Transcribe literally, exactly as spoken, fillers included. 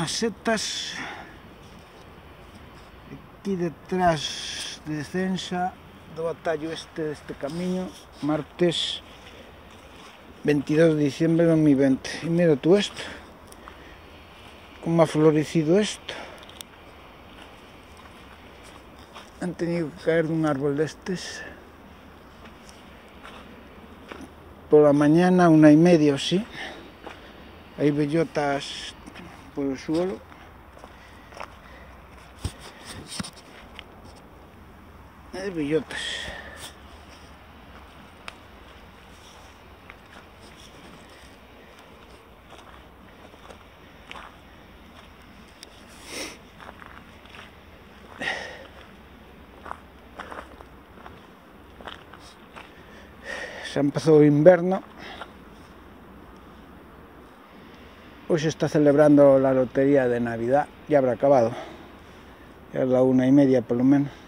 unas setas. Aquí detrás de Censa do atallo este deste camiño, martes veintidós de diciembre de dos mil veinte. E mira tú esto, como ha florecido esto. Han tenido que caer dun árbol destes por la mañana, una y media o sí. Hay bellotas por el suelo. Hay bellotas. Se empezó el invierno. Hoy se está celebrando la lotería de Navidad. Ya habrá acabado. Ya es la una y media por lo menos.